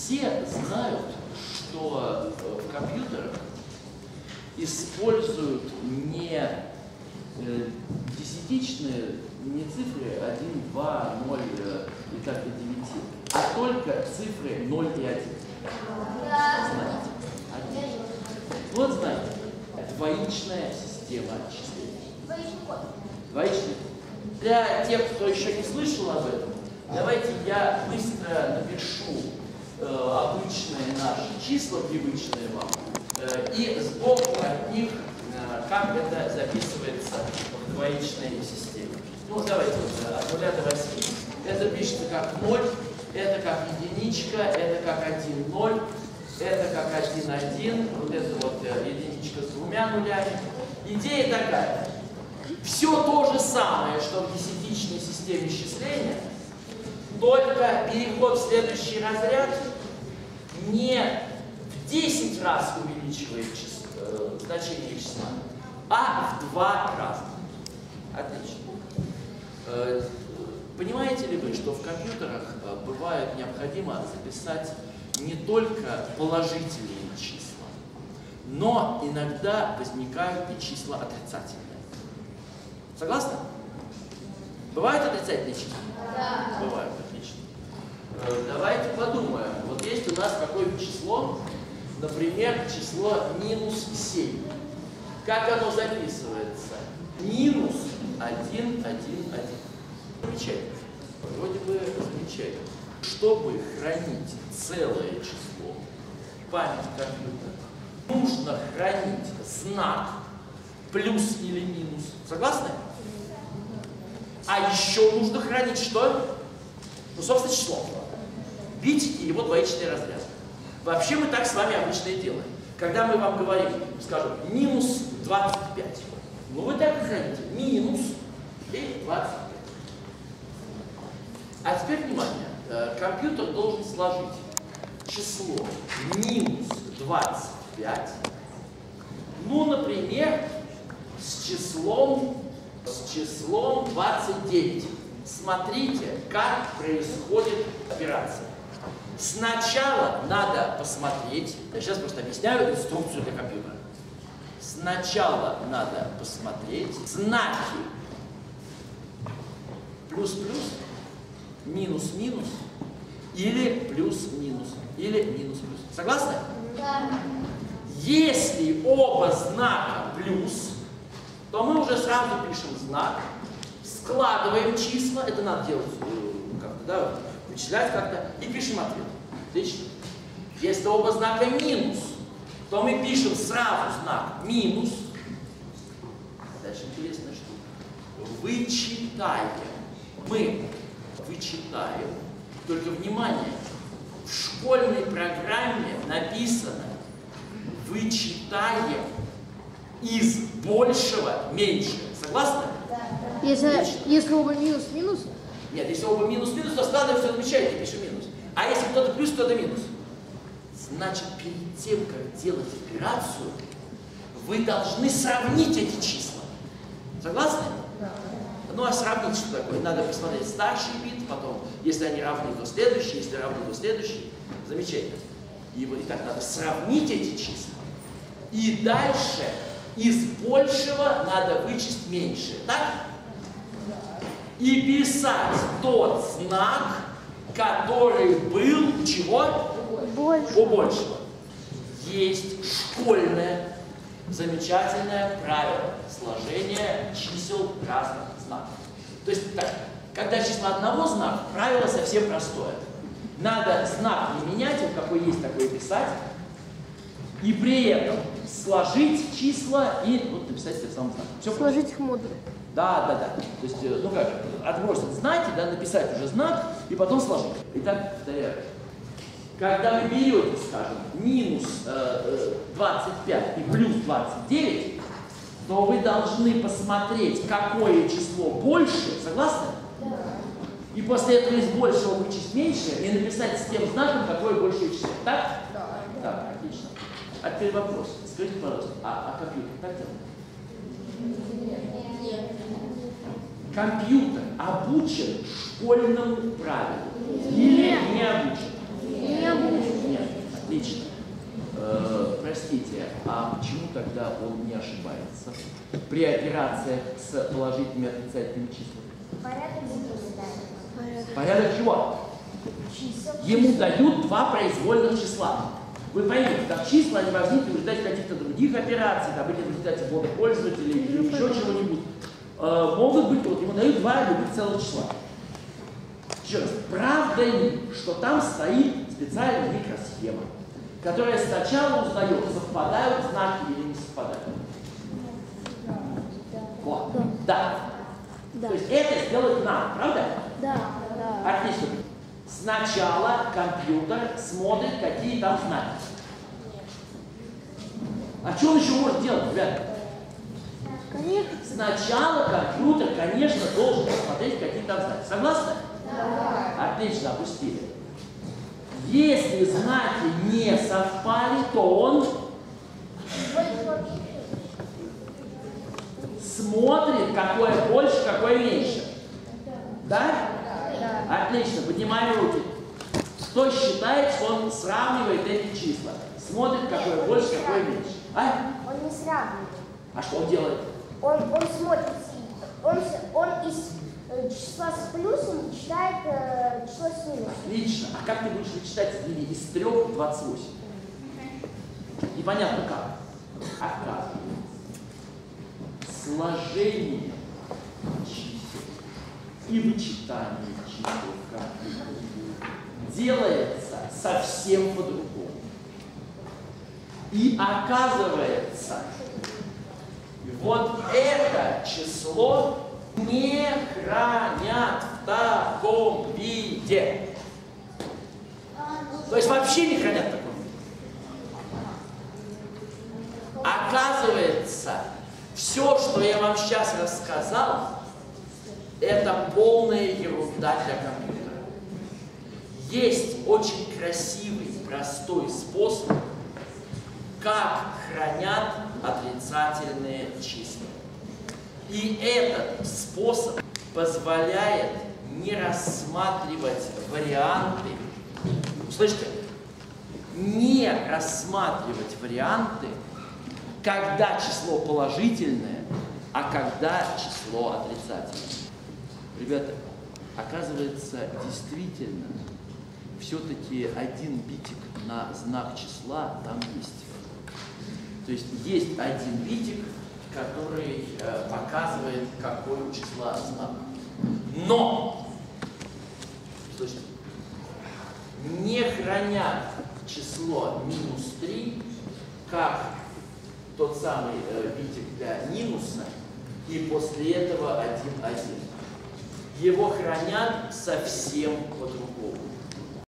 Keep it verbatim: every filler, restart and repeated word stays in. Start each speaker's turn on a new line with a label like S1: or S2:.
S1: Все знают, что в компьютерах используют не десятичные, не цифры один, два, ноль и так до девяти, а только цифры ноль и один. Знаете? Один. Вот знаете, двоичная система числения.
S2: Двоичный код.
S1: Двоичный. Для тех, кто еще не слышал об этом, давайте я быстро напишу э, обычные наши числа, привычные вам, э, и сбоку от них, э, как это записывается в двоичной системе. Ну, давайте вот, от нуля до восьми. Это пишется как ноль, это как единичка, это как один ноль, это как один один, вот это вот э, единичка с двумя нулями. Идея такая. Все то же самое, что в десятичной системе счисления, только переход в следующий разряд не в десять раз увеличивает число, э, значение числа, а в два раза. Отлично. Э, понимаете ли вы, что в компьютерах э, бывает необходимо записать не только положительные числа, но иногда возникают и числа отрицательные. Согласны? Бывают отрицательные числа?
S2: Да.
S1: Бывают, отлично. Э, давайте подумаем. Вот есть у нас какое-то число, например, число минус семь. Как оно записывается? Минус один, один, один. Замечательно. Вроде бы замечательно. Чтобы хранить целое число, память компьютера, нужно хранить знак плюс или минус. Согласны? А еще нужно хранить что? Ну, собственно, число. Бить и его двоичный разряд. Вообще мы так с вами обычно и делаем. Когда мы вам говорим, скажем, минус двадцать пять, ну вы так и храните. Минус и двадцать пять. А теперь внимание. Компьютер должен сложить число минус двадцать пять, ну, например, с числом, с числом двадцать девять. Смотрите, как происходит операция. Сначала надо посмотреть, я сейчас просто объясняю инструкцию для компьютера. Сначала надо посмотреть знаки плюс-плюс, минус-минус, или плюс-минус, или минус-плюс. Согласны?
S2: Да.
S1: Если оба знака плюс, то мы уже сразу пишем знак, складываем числа, это надо делать как-то, да, вычислять как-то, и пишем ответ. Отлично. Если оба знака минус, то мы пишем сразу знак минус. Дальше интересная штука. Вычитаем. Мы вычитаем, только внимание, в школьной программе написано вычитаем из большего меньше. Согласны?
S2: Да.
S3: Если, если оба минус-минус?
S1: Нет, если оба минус-минус, то складываем все замечательно, пишем минус. А если кто-то плюс, кто-то минус? Значит, перед тем, как делать операцию, вы должны сравнить эти числа. Согласны?
S2: Да.
S1: Ну а сравнить что такое? Надо посмотреть старший бит, потом, если они равны, то следующий, если равны, то следующий. Замечательно. И вот и так надо сравнить эти числа. И дальше из большего надо вычесть меньшее. Так? И писать тот знак, который был у чего?
S3: Больше.
S1: У большего. Есть школьное замечательное правило сложения чисел разных знаков. То есть так, когда числа одного знака, правило совсем простое. Надо знак не менять, вот какой есть, такой писать, и при этом сложить числа и вот написать тем самым знаком. Все
S3: Сложить
S1: просто.
S3: их модули.
S1: Да, да, да. То есть, ну как, отбросить знаки, да, написать уже знак и потом сложить. Итак, повторяю. Когда вы берете, скажем, минус э, двадцать пять и плюс двадцать девять, то вы должны посмотреть, какое число больше, согласны?
S2: Да.
S1: И после этого из большего вычесть меньше и написать с тем знаком, какое большее число. Так?
S2: Да.
S1: Так, отлично. А теперь вопрос. Скажите, пожалуйста, а, а компьютер так делает?
S2: Нет.
S1: Компьютер обучен школьному правилу или не обучен?
S3: Не обучен.
S1: почему тогда он не ошибается при операциях с положительными и отрицательными числами?
S2: Порядок записания.
S1: Порядок чего?
S2: Чисел.
S1: Ему дают два произвольных числа. Вы поймете, там числа они возникли в результате каких-то других операций, там, или в результате ввода пользователя, или еще чего-нибудь. Э, могут быть, вот ему дают два любых целых числа. Еще раз, правда ли, что там стоит специальная микросхема, которая сначала узнает, совпадают знаки или не совпадают? Вот. Да.
S3: Да.
S1: То есть это сделает нам, правда?
S3: Да. Да.
S1: Отлично. Сначала компьютер смотрит, какие там знаки. А что он еще может делать, ребята?
S3: Конечно.
S1: Сначала компьютер, конечно, должен посмотреть, какие там знаки. Согласны?
S2: Да.
S1: Отлично, опустили. Если знаки не совпали, то он смотрит, какое больше, какое меньше. Да? Отлично, поднимаем руки. Кто считает, что он сравнивает эти числа? Смотрит, какое больше, какое меньше. А?
S2: Он не сравнивает.
S1: А что он делает?
S2: Он, он смотрит, он, с- он из э, числа с плюсом читает э, число с минусом.
S1: Отлично. А как ты будешь вычитать или из трех двадцать восемь? Непонятно как. Оказывается, сложение чисел и вычитание чисел как делается совсем по-другому. И оказывается, вот это число не хранят в таком виде. То есть вообще не хранят в таком виде. Оказывается, все, что я вам сейчас рассказал, это полная ерунда для компьютера. Есть очень красивый, простой способ, как хранят отрицательные числа. И этот способ позволяет не рассматривать варианты, слышите, не рассматривать варианты, когда число положительное, а когда число отрицательное. Ребята, оказывается, действительно, все-таки один битик на знак числа там есть. То есть есть один битик, который э, показывает, какой у числа знак. Но, слышите, не хранят число минус три, как тот самый э, битик для минуса, и после этого один один. Его хранят совсем по-другому.